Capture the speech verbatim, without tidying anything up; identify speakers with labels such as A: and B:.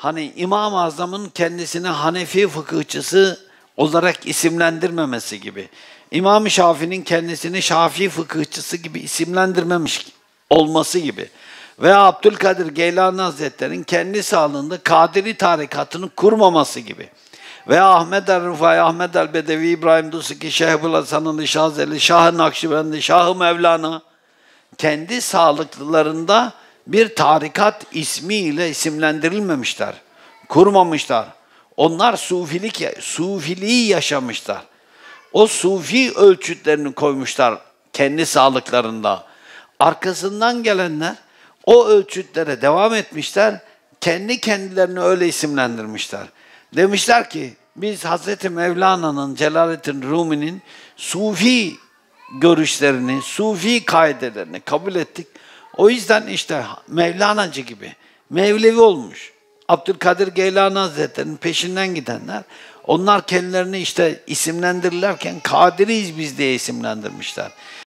A: hani İmam-ı Azam'ın kendisini Hanefi fıkıhçısı olarak isimlendirmemesi gibi, İmam-ı Şafii'nin kendisini Şafii fıkıhçısı gibi isimlendirmemiş olması gibi veya Abdülkadir Geylani Hazretleri'nin kendi sağlığında Kadiri tarikatını kurmaması gibi veya Ahmed el-Rufai, Ahmed el-Bedevi, İbrahim Dusuki, Şeyh Ebu'l Hasan-ı Şazeli, Şah-ı Nakşibendi, Şah-ı Mevlana kendi sağlıklılarında bir tarikat ismiyle isimlendirilmemişler, kurmamışlar. Onlar sufilik, sufiliği yaşamışlar. O sufi ölçütlerini koymuşlar kendi sağlıklarında. Arkasından gelenler o ölçütlere devam etmişler, kendi kendilerini öyle isimlendirmişler. Demişler ki, biz Hazreti Mevlana'nın, Celaleddin Rumi'nin sufi görüşlerini, sufi kaidelerini kabul ettik. O yüzden işte Mevlanacı gibi Mevlevi olmuş. Abdülkadir Geylani Hazretleri'nin peşinden gidenler, onlar kendilerini işte isimlendirirlerken Kadiriyiz biz diye isimlendirmişler.